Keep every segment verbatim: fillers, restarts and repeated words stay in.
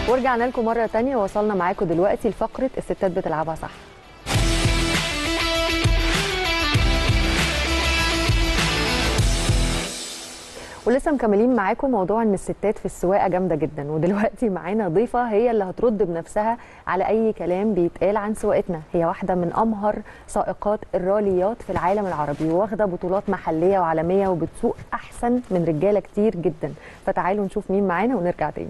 ورجعنا لكم مرة تانية ووصلنا معاكم دلوقتي لفقرة الستات بتلعبها صح. ولسه مكملين معاكم موضوع ان الستات في السواقه جامده جدا، ودلوقتي معانا ضيفه هي اللي هترد بنفسها على اي كلام بيتقال عن سواقتنا. هي واحده من امهر سائقات الراليات في العالم العربي، واخده بطولات محليه وعالميه، وبتسوق احسن من رجاله كتير جدا. فتعالوا نشوف مين معانا ونرجع تاني.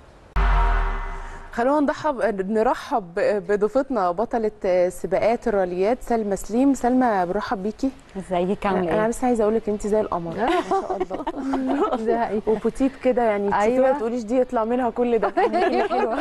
خلونا نرحب نرحب بضيفتنا بطلة سباقات الراليات سلمى سليم. سلمى برحب بيكي. ازيك عامله ايه؟ انا بس عايزه اقول لك انت زي القمر ما شاء الله. ده وبوتيت كده يعني. أيوة. ما تقوليش دي يطلع منها كل ده. حلوه.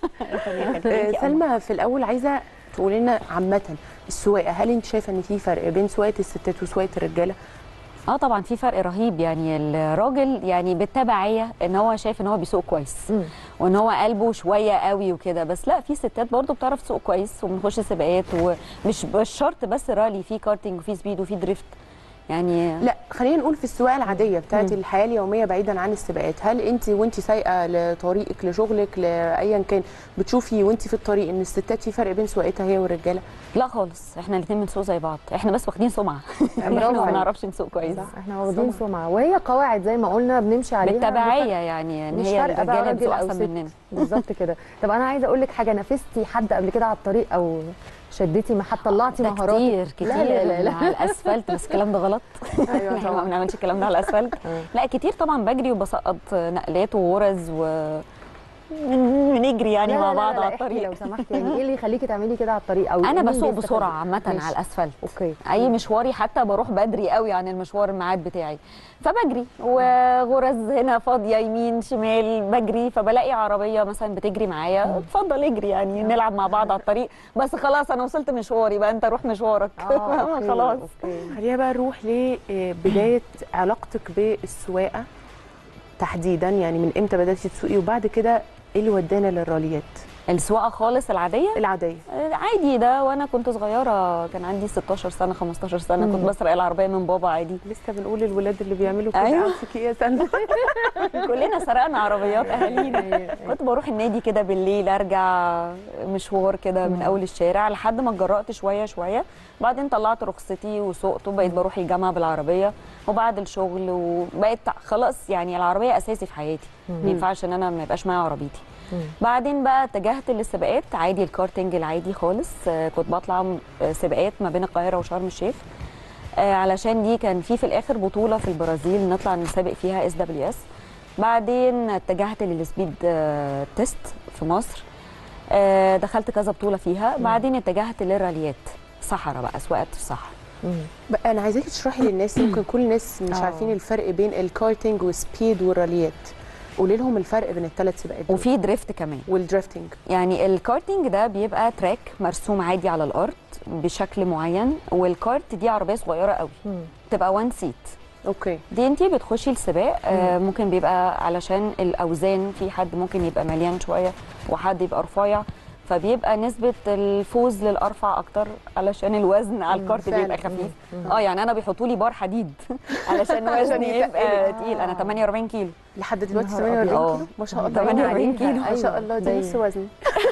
سلمى في الاول عايزه تقولي لنا عامه السواقه، هل انت شايفه ان في فرق بين سواقه الستات وسواقه الرجاله؟ اه طبعا في فرق رهيب. يعني الراجل يعني بالتبعيه ان هو شايف ان هو بيسوق كويس م. وان هو قلبه شويه قوي وكده، بس لا، في ستات برضو بتعرف تسوق كويس وبنخش سباقات، ومش مش شرط بس رالي، في كارتنج وفي سبيد وفي دريفت يعني. لا خلينا نقول في السواقه العاديه بتاعت الحياه اليوميه بعيدا عن السباقات، هل انت وانت سايقه لطريقك لشغلك لايا كان بتشوفي وانت في الطريق ان الستات في فرق بين سواقتها هي والرجاله؟ لا خالص، احنا الاثنين بنسوق زي بعض، احنا بس واخدين سمعه. احنا ما بنعرفش نسوق كويس. صح، احنا واخدين سمعه، وهي قواعد زي ما قلنا بنمشي عليها بالتبعيه، يعني ان هي الرجاله بتسوق احسن مننا. بالظبط كده. طب انا عايزه اقول لك حاجه، نافستي حد قبل كده على الطريق او شدتي ما حد طلعتي مهاراتك؟ كتير كتير. لا لا لا لا. على الاسفلت، بس الكلام ده غلط. ايوه احنا ما بنعملش الكلام ده على الاسفلت. لا كتير طبعا، بجري وبسقط نقلات وغرز و بنجري يعني مع بعض على الطريق. لو سمحتي يعني ايه اللي يخليكي تعملي كده على الطريق؟ او انا بسوق بسرعه عامه على الاسفلت. اوكي. اي مشواري حتى بروح بدري قوي عن المشوار الميعاد بتاعي، فبجري وغرز هنا فاضيه يمين شمال بجري، فبلاقي عربيه مثلا بتجري معايا، اتفضل اجري يعني نلعب مع بعض على الطريق، بس خلاص انا وصلت مشواري بقى انت روح مشوارك. آه خلاص. خلينا بقى نروح لبدايه علاقتك بالسواقه تحديدا، يعني من امتى بداتي تسوقي وبعد كده ايه اللي ودانا للراليات؟ السواقه خالص العاديه العاديه عادي ده، وانا كنت صغيره كان عندي ستاشر سنه خمستاشر سنه. مم. كنت بسرق العربيه من بابا عادي. لسه بنقول الولاد اللي بيعملوا كده. أيوة. عارفك يا سلمى. كلنا سرقنا عربيات اهالينا. كنت بروح النادي كده بالليل، ارجع مشوار كده من اول الشارع لحد ما اتجرأت شويه شويه، بعدين طلعت رخصتي وسوقت وبقيت بروح الجامعه بالعربيه وبعد الشغل، وبقيت خلاص يعني العربيه اساسي في حياتي. ما ينفعش ان انا ما يبقاش معايا عربيتي. مم. بعدين بقى اتجهت للسباقات عادي، الكارتنج العادي خالص. كنت بطلع سباقات ما بين القاهره وشرم الشيخ، علشان دي كان في في الاخر بطوله في البرازيل نطلع نسابق فيها اس دبليو اس. بعدين اتجهت للسبيد تيست في مصر، دخلت كذا بطوله فيها. مم. بعدين اتجهت للراليات صحراء بقى، سواقه الصحراء. بقى انا عايزاكي تشرحي للناس، يمكن كل الناس مش أوه. عارفين الفرق بين الكارتنج والسبيد والراليات. قولي لهم الفرق بين الثلاث سباقات. وفي دريفت كمان. والدريفتنج يعني الكارتنج ده بيبقى تراك مرسوم عادي على الارض بشكل معين، والكارت دي عربيه صغيره قوي تبقى وان سيت. اوكي. دي انتي بتخشي السباق، آه ممكن بيبقى علشان الاوزان، في حد ممكن يبقى مليان شويه وحد يبقى رفيع، فبيبقى نسبه الفوز للارفع اكتر علشان الوزن على الكارت بيبقى خفيف. اه يعني انا بيحطوا لي بار حديد علشان وزني يبقى تقيل. انا تمنية وأربعين كيلو لحد دلوقتي. ثمانية وأربعين كيلو ما شاء الله. ثمانية وأربعين كيلو ما شاء الله. دي نص وزني.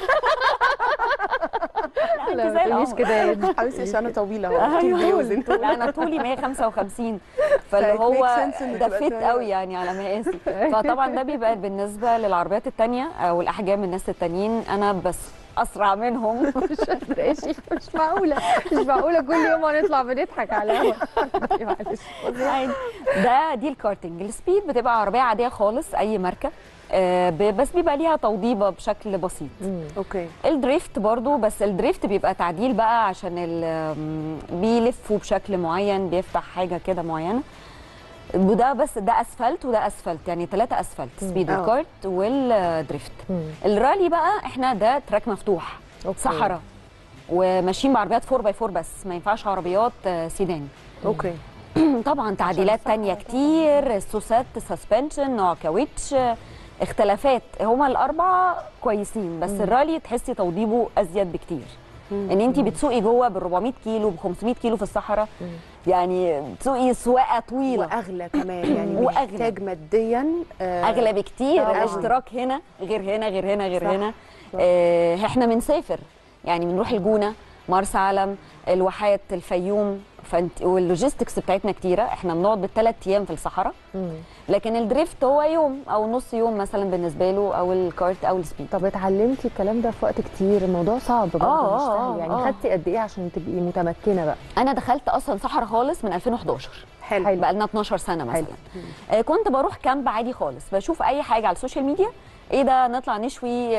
لا ما تقوليش كده يا حبيبتي عشان انا طويله اهو. لا انا طولي مية وخمسة وخمسين، فاللي هو ده فيت قوي يعني على مقاسي. فطبعا ده بيبقى بالنسبه للعربيات الثانيه او الاحجام الناس التانيين انا بس اسرع منهم. مش قادره مش معقوله مش معقوله كل يوم هنطلع بنضحك على الهوا. معلش. ده دي الكارتنج. السبيد بتبقى عربيه عاديه خالص اي ماركه، آه بس بيبقى ليها توضيبه بشكل بسيط. مم. اوكي. الدريفت برضو، بس الدريفت بيبقى تعديل بقى عشان بيلفوا بشكل معين، بيفتح حاجه كده معينه. وده بس ده اسفلت وده اسفلت، يعني ثلاثه اسفلت، سبيد والكارت والدريفت. مم. الرالي بقى احنا ده تراك مفتوح. أوكي. صحراء وماشيين بعربيات فور باي فور بس، ما ينفعش عربيات سيدان. اوكي. طبعا تعديلات تانية كتير، سوسات، سسبنشن، نوع كاوتش، اختلافات. هما الاربعه كويسين، بس مم. الرالي تحسي توضيبه ازيد بكتير. ان انت بتسوقي جوه بال أربعمية كيلو ب خمسمية كيلو في الصحراء، يعني بتسوقي سواقه طويله واغلى كمان يعني وأغلى. محتاج ماديا آه اغلى بكتير. طبعاً. الاشتراك هنا غير هنا غير هنا غير صح. هنا. صح. آه احنا بنسافر يعني بنروح الجونه، مرسى علم، الواحات، الفيوم، فانت واللوجيستكس بتاعتنا كتيره. احنا بنقعد بالثلاث ايام في الصحراء، لكن الدريفت هو يوم او نص يوم مثلا بالنسبه له، او الكارت او السبيد. طب اتعلمتي الكلام ده في وقت كتير؟ الموضوع صعب برضه آه، مش آه، سهل يعني. آه. خدتي قد ايه عشان تبقي متمكنه بقى؟ انا دخلت اصلا صحراء خالص من ألفين وحداشر، حلو. حلو. بقى لنا اتناشر سنه مثلا. حلو. آه كنت بروح كامب عادي خالص، بشوف اي حاجه على السوشيال ميديا، ايه ده نطلع نشوي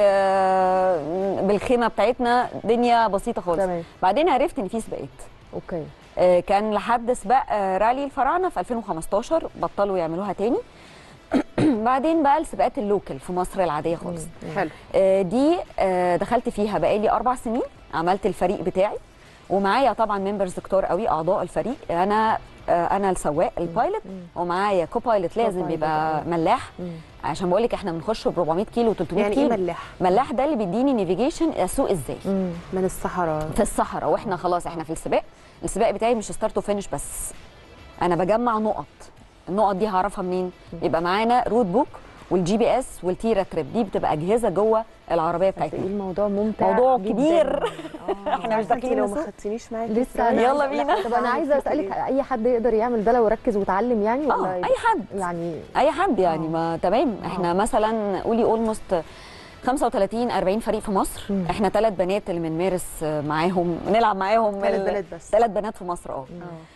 آه بالخيمه بتاعتنا، دنيا بسيطه خالص. تمام. بعدين عرفت ان في سباقات. اوكي. آه كان لحد سباق آه رالي الفراعنه في ألفين وخمستاشر، بطلوا يعملوها تاني. بعدين بقى السباقات اللوكل في مصر العاديه خالص. حلو. آه دي آه دخلت فيها بقالي اربع سنين، عملت الفريق بتاعي، ومعايا طبعا ممبرز كتار قوي اعضاء الفريق. انا آه انا السواق البايلوت، ومعايا كوبايلوت لازم بيبقى ملاح، عشان بقول لك احنا بنخش ب أربعمية كيلو و300 يعني كيلو. ايه ملاح؟ ملاح ده اللي بيديني نافيجيشن اسوق ازاي من الصحراء في الصحراء، واحنا خلاص احنا في السباق. السباق بتاعي مش ستارت وفينش بس، انا بجمع نقط. النقط دي هعرفها منين؟ يبقى معانا روت بوك والجي بي اس والتيرا تريب، دي بتبقى اجهزه جوه العربيه بتاعتنا. ايه الموضوع ممتع، موضوع جداً. كبير. آه. احنا مش انت داخلين لو ما نسوق. خدتنيش معاكي لسه أنا يلا عايزة- بينا. طب انا عايزه اسالك، اي حد يقدر يعمل ده لو ركز وتعلم يعني ولا اه اي حد يعني؟ اي حد يعني. آه. ما تمام. احنا مثلا قولي اولموست خمسة وتلاتين أربعين فريق في مصر. مم. احنا ثلاث بنات اللي بنمارس معاهم، نلعب معاهم. ثلاث بنات بس. ثلاث بنات في مصر. اه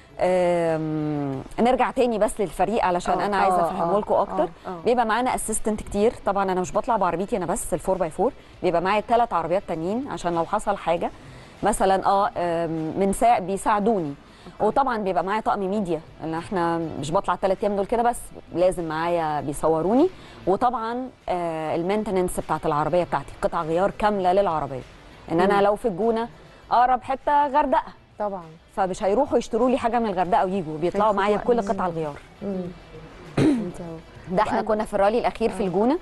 آم، نرجع تاني بس للفريق علشان آه، انا عايزه آه، افهمه آه، لكم اكتر. آه، آه. بيبقى معانا اسيستنت كتير طبعا. انا مش بطلع بعربيتي انا بس الفور باي فور، بيبقى معايا ثلاث عربيات تانيين عشان لو حصل حاجه مثلا اه آم، من ساعة بيساعدوني. وطبعا بيبقى معايا طقم ميديا، لان احنا مش بطلع الثلاث ايام دول كده بس، لازم معايا بيصوروني. وطبعا آه المينتننس بتاعت العربيه بتاعتي، قطع غيار كامله للعربيه. ان انا لو في الجونه اقرب حته غردقه، طبعا. فمش هيروحوا يشتروا لي حاجه من الغردقه ويجوا، بيطلعوا هياخدوا معايا وقت. بكل قطع الغيار. انت اهو. ده احنا كنا في الرالي الاخير في الجونه،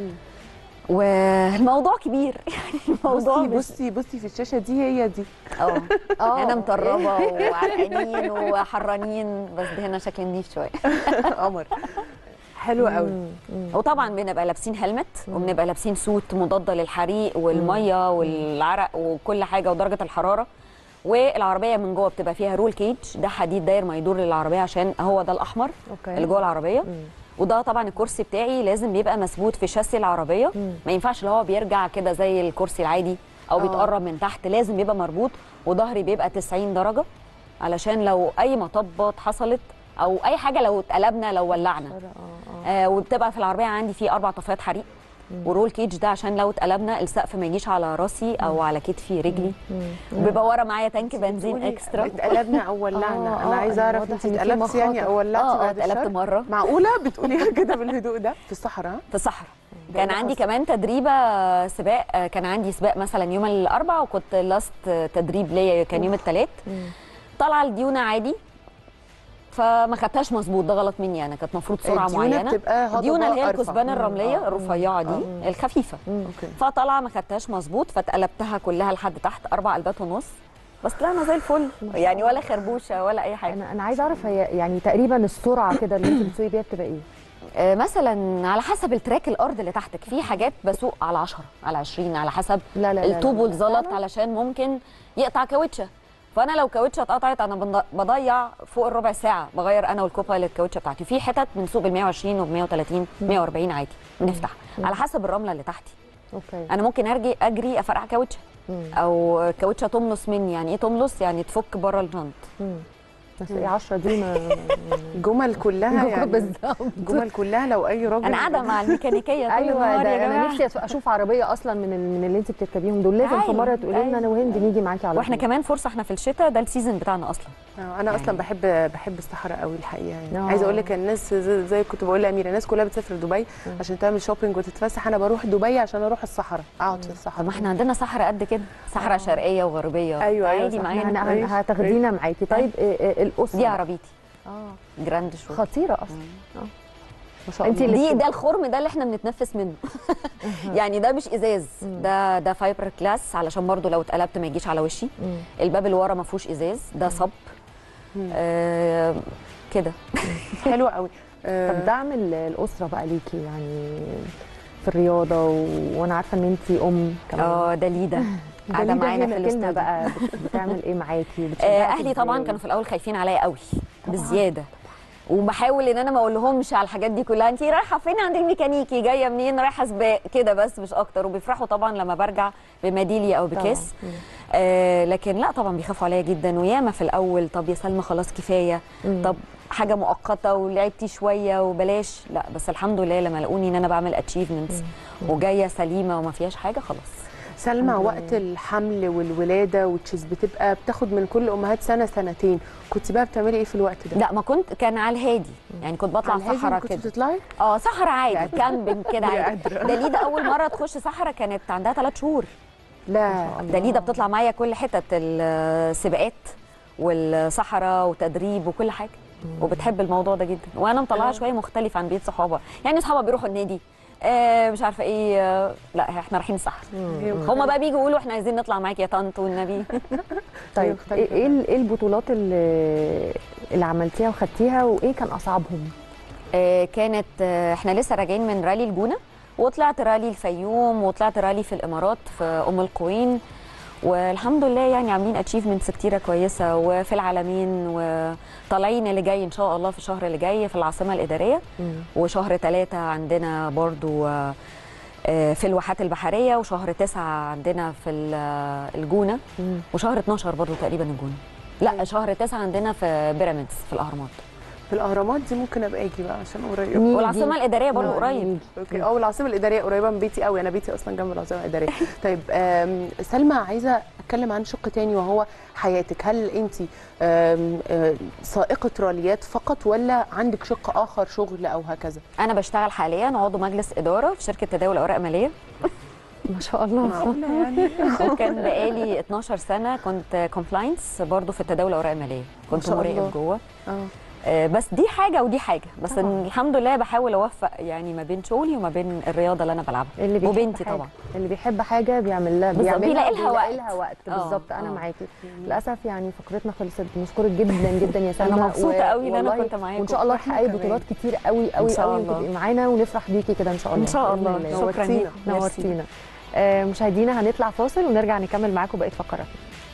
والموضوع كبير. يعني الموضوع بصي مش- بصي بصي في الشاشه دي، هي دي اه اه هنا مطربه وعرقانين وحرانين، بس ده هنا شكل نضيف شويه. قمر. حلو قوي. وطبعا بنبقى لابسين هلمت، وبنبقى لابسين سوت مضاد للحريق والميه والعرق وكل حاجه ودرجه الحراره. والعربيه من جوه بتبقى فيها رول كيج، ده حديد داير ما يدور للعربيه، عشان هو ده الاحمر اوكي. اللي جوه العربيه. وده طبعا الكرسي بتاعي لازم بيبقى مثبوت في شاسي العربيه، ما ينفعش اللي هو بيرجع كده زي الكرسي العادي او آه. بيتقرب من تحت، لازم يبقى مربوط. وظهري بيبقى تسعين درجه، علشان لو اي مطبات حصلت او اي حاجه، لو اتقلبنا لو ولعنا. آه وبتبقى في العربيه عندي في اربع طفايات حريق، ورول كيج ده عشان لو اتقلبنا السقف ما يجيش على راسي او على كتفي رجلي. وبيبقى ورا معايا تانك بنزين بتقولي اكسترا. اتقلبنا او ولعنا. آه، انا آه، عايزه اعرف واضح انت إن في اتقلبتي يعني او ولعتي اه اه بعد اتقلبت الشر؟ مره معقوله بتقوليها كده بالهدوء ده في الصحراء؟ في الصحراء. كان ده عندي حصل. كمان تدريبه سباق، آه، كان عندي سباق مثلا يوم الاربعاء، وكنت لاست تدريب ليا كان يوم الثلاث. طالعه الديونه عادي، فما خدتهاش مظبوط، ده غلط مني انا، كانت المفروض سرعه الديونة معينه. بتبقى هضبة الديونه اللي هي أرفع. الكثبان الرمليه الرفيعه دي الخفيفه. اوكي. فطالعه ما خدتهاش مظبوط، فاتقلبتها كلها لحد تحت اربع قلبات ونص، بس طلعنا زي الفل يعني، ولا خربوشه ولا اي حاجه. انا انا عايزه اعرف هي يعني تقريبا السرعه كده اللي انت بتسوقي بيها بتبقى ايه؟ آه، مثلا على حسب التراك الارض اللي تحتك، في حاجات بسوق على عشرة على عشرين على حسب لا لا لا الطوب لا لا. والزلط، علشان ممكن يقطع كاوتشه. فانا لو كاوتشه اتقطعت انا بنض- بضيع فوق الربع ساعه بغير انا والكوبايلوت الكاوتشه بتاعتي. في حتت بنسوق بال مية وعشرين وب مية وتلاتين مية واربعين عادي، بنفتح على حسب الرمله اللي تحتي. اوكي. انا ممكن ارجي اجري افرقع كاوتشه، او كاوتشه تملص مني. يعني ايه تملص؟ يعني تفك بره الجنط. بس ايه عشرة دي ما جمل كلها يعني بالظبط. جمل كلها لو اي راجل انا قاعده مع الميكانيكيه طول ايوه النهار ده يا انا جماعه. نفسي اشوف عربيه اصلا من ال- من اللي انت بتركبيهم دول. لازم في أيوة، مره تقولي لنا أيوة. انا وهند نيجي معاكي على واحنا طول. كمان فرصه، احنا في الشتاء ده السيزون بتاعنا اصلا. آه، انا اصلا يعني. بحب بحب الصحراء قوي الحقيقه يعني. آه. عايزه اقول لك الناس زي, زي كنت بقول لاميره، الناس كلها بتسافر دبي عشان تعمل شوبينج وتتفسح، انا بروح دبي عشان اروح الصحراء، اقعد في الصحراء. طب ما احنا عندنا صحراء قد كده، صحراء شرقيه وغربيه. أيوة، أيوة، عادي صح. معانا. احنا أيوة. هن- هتاخدينا معاكي. طيب إيه- إيه الاسره دي عربيتي اه جراند شو. خطيره اصلا. ما شاء انت الله. اللي دي ده الخرم ده اللي احنا بنتنفس منه. يعني ده مش ازاز، ده ده فايبر جلاس علشان برضو لو اتقلبت ما يجيش على وشي. الباب اللي ورا ما فيهوش ازاز، ده صب. آه كده. حلو قوي. طب دعم ال- الاسره بقى ليكي يعني في الرياضه و... وانا عارفه ان انت ام كمان. اه داليدا قاعده دليدا معانا هنا في كلمة الاستوديو. بقى بت- بتعمل ايه معاكي؟ آه بتشجعك اهلي طبعا إزاي؟ كانوا في الاول خايفين عليا قوي بزياده، وبحاول ان انا ما اقول لهمش على الحاجات دي كلها. انت رايحه فين؟ عند الميكانيكي. جايه منين؟ رايحه سباق كده بس مش اكتر. وبيفرحوا طبعا لما برجع بميداليه او بكاس. آه لكن لا طبعا بيخافوا عليا جدا، وياما في الاول طب يا سلمى خلاص كفايه، طب حاجه مؤقته ولعبتي شويه وبلاش. لا بس الحمد لله لما لقوني ان انا بعمل اتشيفمنتس وجايه سليمه وما فيهاش حاجه خلاص. سلمى، وقت الحمل والولاده والتشيز بتبقى بتاخد من كل امهات سنه سنتين، كنت بقى بتعملي ايه في الوقت ده؟ لا ما كنت، كان على الهادي يعني، كنت بطلع على الهادي صحراء كنت كده. بتطلعي؟ اه صحراء عادي، كامبينج كده يا عادي. قادرة. داليدا اول مره تخش صحراء كانت عندها ثلاث شهور. لا داليدا بتطلع معايا كل حتت السباقات والصحراء وتدريب وكل حاجه، وبتحب الموضوع ده جدا. وانا مطلعها شويه مختلف عن بيت صحابها، يعني صحابها بيروحوا النادي آه مش عارفه ايه، آه لا احنا رايحين الصحراء. هما بقى بيجوا يقولوا احنا عايزين نطلع معاكي يا طنط والنبي. طيب ايه ايه ال- إيه البطولات اللي اللي عملتيها وخدتيها وايه كان اصعبهم؟ آه كانت آه احنا لسه راجعين من رالي الجونه، وطلعت رالي الفيوم، وطلعت رالي في الامارات في ام القوين، والحمد لله يعني عاملين اتشيفمنتس كتيره كويسه. وفي العالمين، وطالعين اللي جاي ان شاء الله في الشهر اللي جاي في العاصمه الاداريه. مم. وشهر ثلاثة عندنا برضو في الواحات البحريه، وشهر تسعة عندنا في الجونه، مم. وشهر اتناشر برضو تقريبا الجونه. لا شهر تسعة عندنا في بيراميدز في الاهرامات. في الاهرامات دي ممكن ابقى اجي بقى عشان قريب. والعاصمه الاداريه برضو قريب. اوكي اه والعاصمه الاداريه قريبه من بيتي قوي، انا بيتي اصلا جنب العاصمه الاداريه. طيب سلمى، عايزه اتكلم عن شق تاني وهو حياتك. هل انت سائقه راليات فقط ولا عندك شق اخر شغل او هكذا؟ انا بشتغل حاليا عضو مجلس اداره في شركه تداول اوراق ماليه. ما شاء الله. يعني وكان بقالي اتناشر سنه كنت كومبلاينس برضو في التداول اوراق ماليه، كنت مراقب جوه. اه بس دي حاجه ودي حاجه، بس طبعا. الحمد لله بحاول اوفق يعني ما بين شغلي وما بين الرياضه اللي انا بلعبها، اللي وبنتي طبعا. اللي بيحب حاجه بيعمل لها بيلاقي لها وقت, لها وقت. بالظبط. انا معاكي. للاسف يعني فقرتنا خلصت. بنشكرك جدا جدا يا سلمى. انا مبسوطه و... قوي ان انا كنت معاكم، وان شاء الله تحققي بطولات كتير قوي قوي قوي وتبقي معانا ونفرح بيكي كده ان شاء الله. ان شاء الله. شكرا. نورتينا. آه مشاهدينا هنطلع فاصل ونرجع نكمل معاكم بقيه فقراتنا.